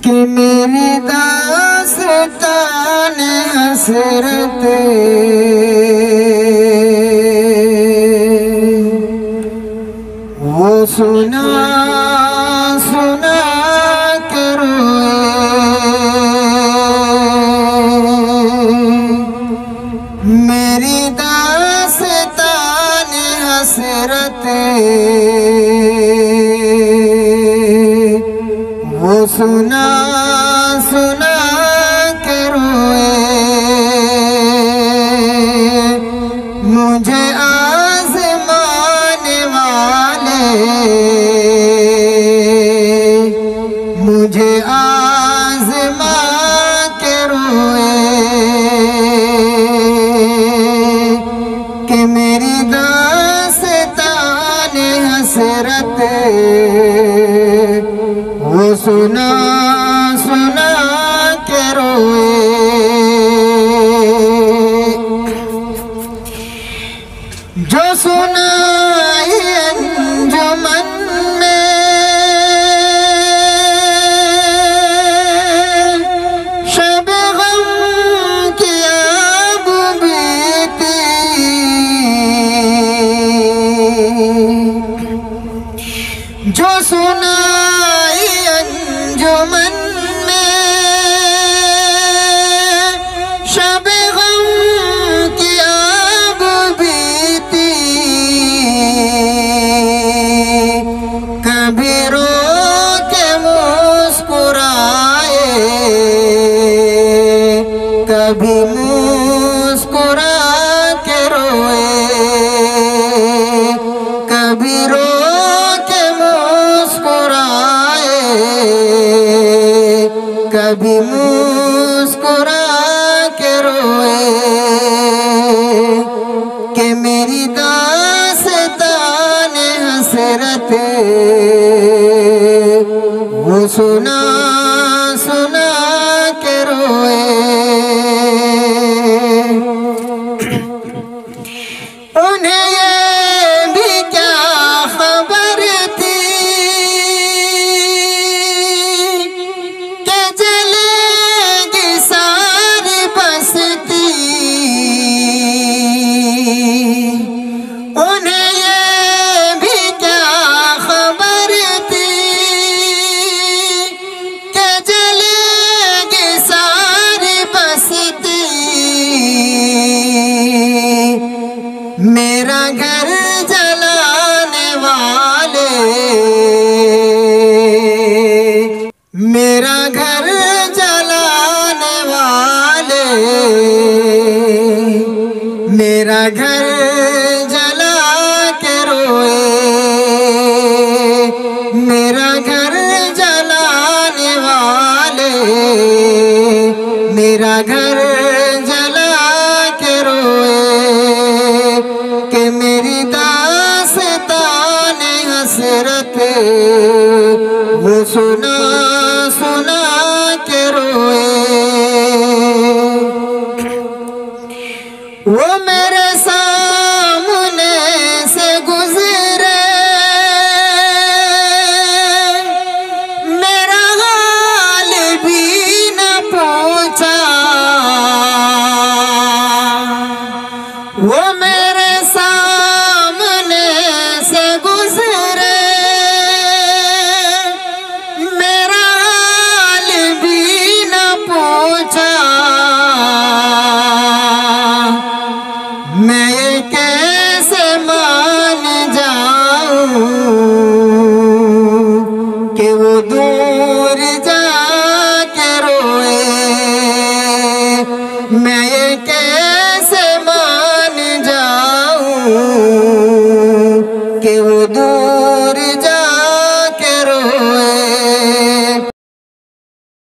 कि मेरी दास्तान हसरत वो सुना सुना के रोए। मेरी दास्तान हसरत वो सुना सुना के रोए। मुझे आज़माने वाले मुझे आज़मा के रोए कि मेरी दास्तान हसरत वो सुना सुना के रोए। जो सुनाई अंजुमन में शब गम की आब बीती। जो सुनाई अंजुमन में शब गम की आब बीती। कभी रो के मुस्कुराए कभी मुस्कुरा के रोए। कभी रो के मुस्कुराए कभी मुस्कुरा के रोए कि मेरी दास्तान हसरत वो सुना सुना के रोए। उन्हें ये भी क्या खबर थी कि जलेगी सारी बस्ती। उन्हें ये भी क्या खबर थी कि जलेगी सारी बस्ती। मेरा घर जलाने वाले मेरा घर जलाने वाले मेरा घर जला के रोए। मेरा घर जलाने वाले मेरा घर जला के रोए कि मेरी दास्तान हसरत वो सुना सुना के रोए। वो मेरे सामने से गुजरे मेरा हाल भी न पूछा। वो मेरे सामने से गुजरे मेरा हाल भी न पूछा। मैं ये कैसे